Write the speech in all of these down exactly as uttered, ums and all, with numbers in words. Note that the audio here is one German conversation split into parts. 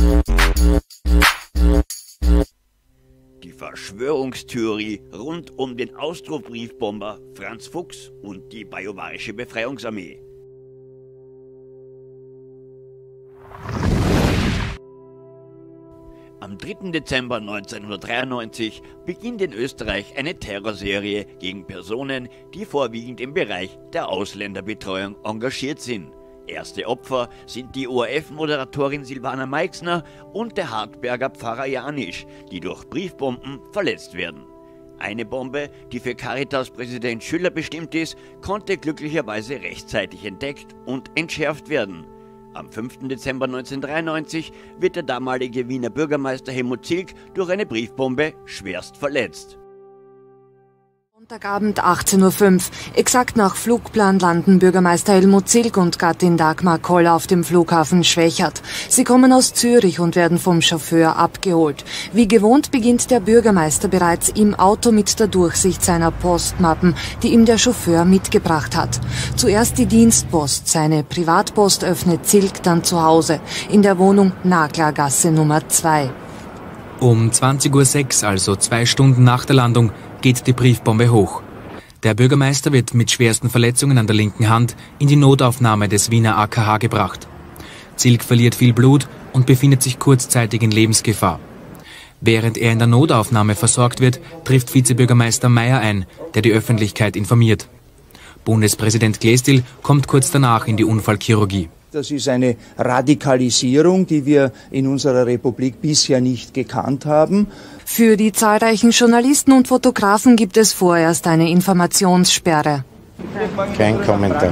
Die Verschwörungstheorie rund um den Austrobriefbomber Franz Fuchs und die Bajuwarische Befreiungsarmee. Am dritten Dezember neunzehnhundertdreiundneunzig beginnt in Österreich eine Terrorserie gegen Personen, die vorwiegend im Bereich der Ausländerbetreuung engagiert sind. Erste Opfer sind die O R F-Moderatorin Silvana Meixner und der Hartberger Pfarrer Janisch, die durch Briefbomben verletzt werden. Eine Bombe, die für Caritas-Präsident Schüller bestimmt ist, konnte glücklicherweise rechtzeitig entdeckt und entschärft werden. Am fünften Dezember neunzehnhundertdreiundneunzig wird der damalige Wiener Bürgermeister Helmut Zilk durch eine Briefbombe schwerst verletzt. Sonntagabend achtzehn Uhr fünf. Exakt nach Flugplan landen Bürgermeister Helmut Zilk und Gattin Dagmar Koller auf dem Flughafen Schwechat. Sie kommen aus Zürich und werden vom Chauffeur abgeholt. Wie gewohnt beginnt der Bürgermeister bereits im Auto mit der Durchsicht seiner Postmappen, die ihm der Chauffeur mitgebracht hat. Zuerst die Dienstpost, seine Privatpost öffnet Zilk dann zu Hause, in der Wohnung Naglergasse Nummer zwei. Um zwanzig Uhr sechs, also zwei Stunden nach der Landung, geht die Briefbombe hoch. Der Bürgermeister wird mit schwersten Verletzungen an der linken Hand in die Notaufnahme des Wiener A K H gebracht. Zilk verliert viel Blut und befindet sich kurzzeitig in Lebensgefahr. Während er in der Notaufnahme versorgt wird, trifft Vizebürgermeister Meyer ein, der die Öffentlichkeit informiert. Bundespräsident Glestil kommt kurz danach in die Unfallchirurgie. Das ist eine Radikalisierung, die wir in unserer Republik bisher nicht gekannt haben. Für die zahlreichen Journalisten und Fotografen gibt es vorerst eine Informationssperre. Kein Kommentar.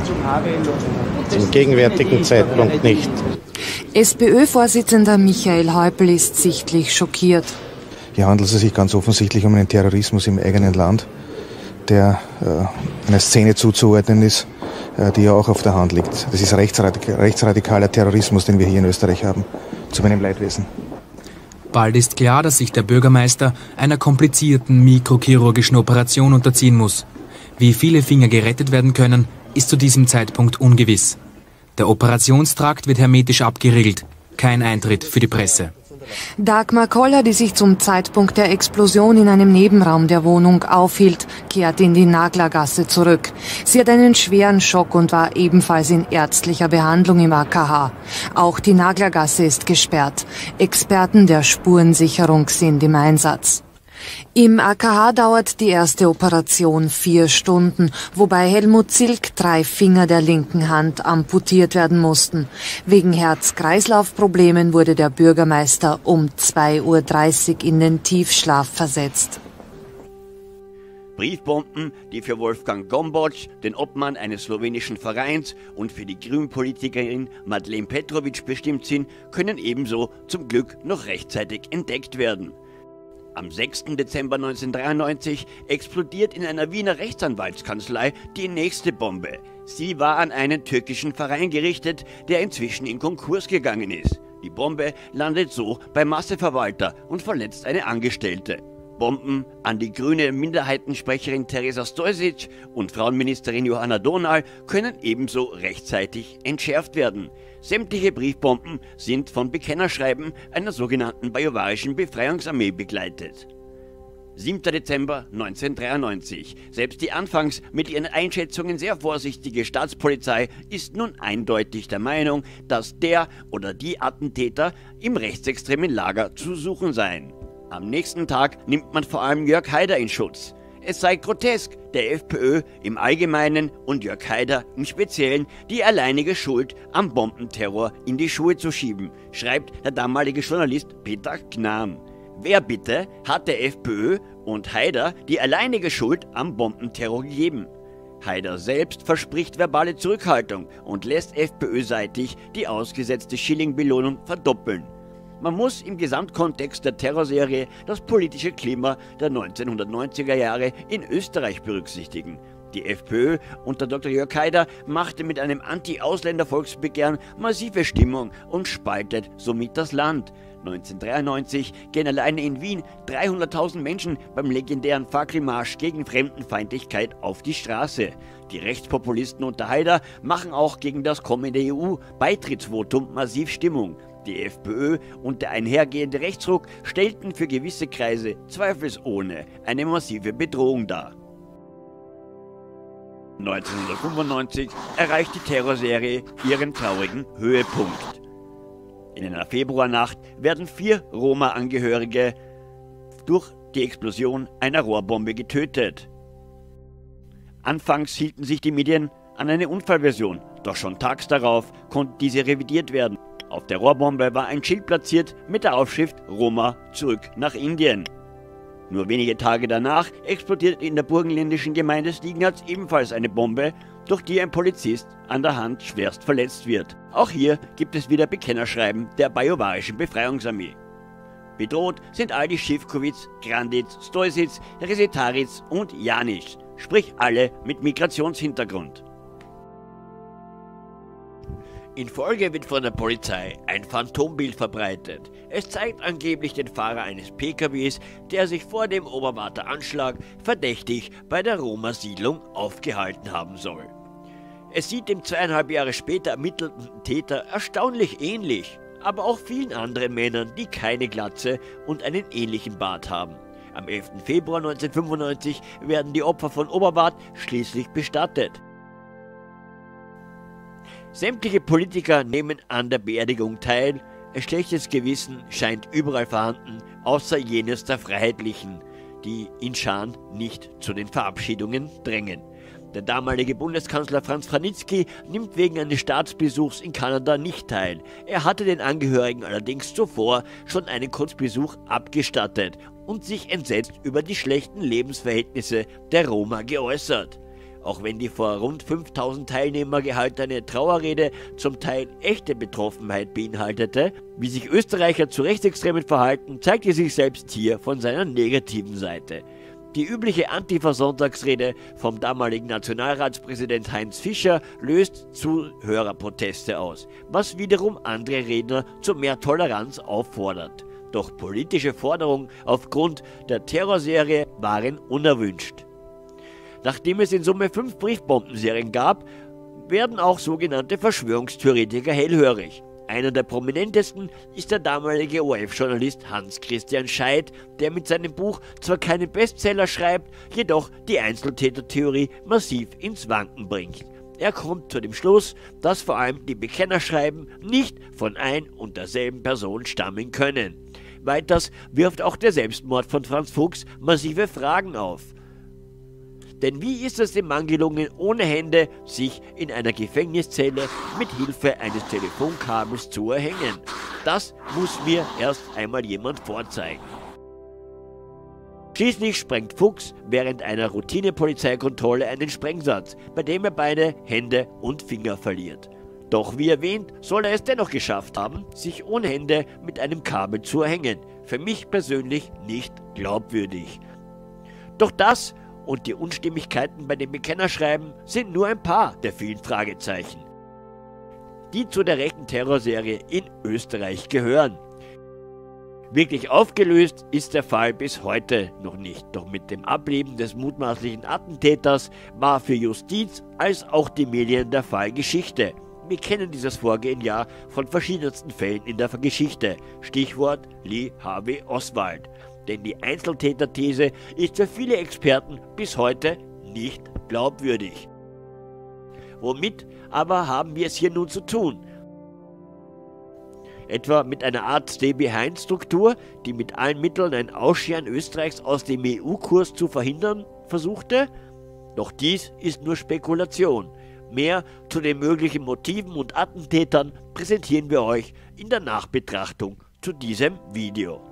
Zum gegenwärtigen Zeitpunkt nicht. SPÖ-Vorsitzender Michael Häupl ist sichtlich schockiert. Hier handelt es sich ganz offensichtlich um einen Terrorismus im eigenen Land, der äh, einer Szene zuzuordnen ist, die ja auch auf der Hand liegt. Das ist rechtsradik- rechtsradikaler Terrorismus, den wir hier in Österreich haben, zu meinem Leidwesen. Bald ist klar, dass sich der Bürgermeister einer komplizierten mikrochirurgischen Operation unterziehen muss. Wie viele Finger gerettet werden können, ist zu diesem Zeitpunkt ungewiss. Der Operationstrakt wird hermetisch abgeriegelt. Kein Eintritt für die Presse. Dagmar Koller, die sich zum Zeitpunkt der Explosion in einem Nebenraum der Wohnung aufhielt, kehrt in die Naglergasse zurück. Sie hat einen schweren Schock und war ebenfalls in ärztlicher Behandlung im A K H. Auch die Naglergasse ist gesperrt. Experten der Spurensicherung sind im Einsatz. Im A K H dauert die erste Operation vier Stunden, wobei Helmut Zilk drei Finger der linken Hand amputiert werden mussten. Wegen Herz-Kreislauf-Problemen wurde der Bürgermeister um zwei Uhr dreißig in den Tiefschlaf versetzt. Briefbomben, die für Wolfgang Gomboc, den Obmann eines slowenischen Vereins, und für die Grünpolitikerin Madeleine Petrovic bestimmt sind, können ebenso zum Glück noch rechtzeitig entdeckt werden. Am sechsten Dezember neunzehnhundertdreiundneunzig explodiert in einer Wiener Rechtsanwaltskanzlei die nächste Bombe. Sie war an einen türkischen Verein gerichtet, der inzwischen in Konkurs gegangen ist. Die Bombe landet so beim Masseverwalter und verletzt eine Angestellte. Bomben an die grüne Minderheitensprecherin Teresa Stojsic und Frauenministerin Johanna Dohnal können ebenso rechtzeitig entschärft werden. Sämtliche Briefbomben sind von Bekennerschreiben einer sogenannten Bajuwarischen Befreiungsarmee begleitet. siebter Dezember neunzehnhundertdreiundneunzig. Selbst die anfangs mit ihren Einschätzungen sehr vorsichtige Staatspolizei ist nun eindeutig der Meinung, dass der oder die Attentäter im rechtsextremen Lager zu suchen seien. Am nächsten Tag nimmt man vor allem Jörg Haider in Schutz. Es sei grotesk, der FPÖ im Allgemeinen und Jörg Haider im Speziellen die alleinige Schuld am Bombenterror in die Schuhe zu schieben, schreibt der damalige Journalist Peter Gnam. Wer bitte hat der FPÖ und Haider die alleinige Schuld am Bombenterror gegeben? Haider selbst verspricht verbale Zurückhaltung und lässt FPÖ-seitig die ausgesetzte Schilling-Belohnung verdoppeln. Man muss im Gesamtkontext der Terrorserie das politische Klima der neunzehnhundertneunziger Jahre in Österreich berücksichtigen. Die FPÖ unter Doktor Jörg Haider machte mit einem Anti-Ausländer-Volksbegehren massive Stimmung und spaltet somit das Land. neunzehnhundertdreiundneunzig gehen alleine in Wien dreihunderttausend Menschen beim legendären Fackelmarsch gegen Fremdenfeindlichkeit auf die Straße. Die Rechtspopulisten unter Haider machen auch gegen das kommende E U-Beitrittsvotum massiv Stimmung. Die FPÖ und der einhergehende Rechtsruck stellten für gewisse Kreise zweifelsohne eine massive Bedrohung dar. neunzehnhundertfünfundneunzig erreicht die Terrorserie ihren traurigen Höhepunkt. In einer Februarnacht werden vier Roma-Angehörige durch die Explosion einer Rohrbombe getötet. Anfangs hielten sich die Medien an eine Unfallversion, doch schon tags darauf konnte diese revidiert werden. Auf der Rohrbombe war ein Schild platziert mit der Aufschrift Roma zurück nach Indien. Nur wenige Tage danach explodiert in der burgenländischen Gemeinde Stiegnitz ebenfalls eine Bombe, durch die ein Polizist an der Hand schwerst verletzt wird. Auch hier gibt es wieder Bekennerschreiben der bajuwarischen Befreiungsarmee. Bedroht sind all die Živković, Granditz, Stojsic, Resetaritz und Janisch, sprich alle mit Migrationshintergrund. In Folge wird von der Polizei ein Phantombild verbreitet. Es zeigt angeblich den Fahrer eines P K Ws, der sich vor dem Oberwarter Anschlag verdächtig bei der Roma-Siedlung aufgehalten haben soll. Es sieht dem zweieinhalb Jahre später ermittelten Täter erstaunlich ähnlich, aber auch vielen anderen Männern, die keine Glatze und einen ähnlichen Bart haben. Am elften Februar neunzehnhundertfünfundneunzig werden die Opfer von Oberwart schließlich bestattet. Sämtliche Politiker nehmen an der Beerdigung teil, ein schlechtes Gewissen scheint überall vorhanden, außer jenes der Freiheitlichen, die in Scharen nicht zu den Verabschiedungen drängen. Der damalige Bundeskanzler Franz Vranitzky nimmt wegen eines Staatsbesuchs in Kanada nicht teil. Er hatte den Angehörigen allerdings zuvor schon einen Kurzbesuch abgestattet und sich entsetzt über die schlechten Lebensverhältnisse der Roma geäußert. Auch wenn die vor rund fünftausend Teilnehmer gehaltene Trauerrede zum Teil echte Betroffenheit beinhaltete, wie sich Österreicher zu Rechtsextremen verhalten, zeigte sich selbst hier von seiner negativen Seite. Die übliche Antifa-Sonntagsrede vom damaligen Nationalratspräsident Heinz Fischer löst Zuhörerproteste aus, was wiederum andere Redner zu mehr Toleranz auffordert. Doch politische Forderungen aufgrund der Terrorserie waren unerwünscht. Nachdem es in Summe fünf Briefbombenserien gab, werden auch sogenannte Verschwörungstheoretiker hellhörig. Einer der prominentesten ist der damalige O R F-Journalist Hans-Christian Scheidt, der mit seinem Buch zwar keinen Bestseller schreibt, jedoch die Einzeltätertheorie massiv ins Wanken bringt. Er kommt zu dem Schluss, dass vor allem die Bekennerschreiben nicht von ein und derselben Person stammen können. Weiters wirft auch der Selbstmord von Franz Fuchs massive Fragen auf. Denn wie ist es dem Mann gelungen, ohne Hände sich in einer Gefängniszelle mit Hilfe eines Telefonkabels zu erhängen? Das muss mir erst einmal jemand vorzeigen. Schließlich sprengt Fuchs während einer Routine-Polizeikontrolle einen Sprengsatz, bei dem er beide Hände und Finger verliert. Doch wie erwähnt, soll er es dennoch geschafft haben, sich ohne Hände mit einem Kabel zu erhängen. Für mich persönlich nicht glaubwürdig. Doch das und die Unstimmigkeiten bei den Bekennerschreiben sind nur ein paar der vielen Fragezeichen, die zu der rechten Terrorserie in Österreich gehören. Wirklich aufgelöst ist der Fall bis heute noch nicht, doch mit dem Ableben des mutmaßlichen Attentäters war für Justiz als auch die Medien der Fall Geschichte. Wir kennen dieses Vorgehen ja von verschiedensten Fällen in der Geschichte, Stichwort Lee Harvey Oswald. Denn die Einzeltäterthese ist für viele Experten bis heute nicht glaubwürdig. Womit aber haben wir es hier nun zu tun? Etwa mit einer Art Stay-Behind-Struktur, die mit allen Mitteln ein Ausscheren Österreichs aus dem E U-Kurs zu verhindern versuchte? Doch dies ist nur Spekulation. Mehr zu den möglichen Motiven und Attentätern präsentieren wir euch in der Nachbetrachtung zu diesem Video.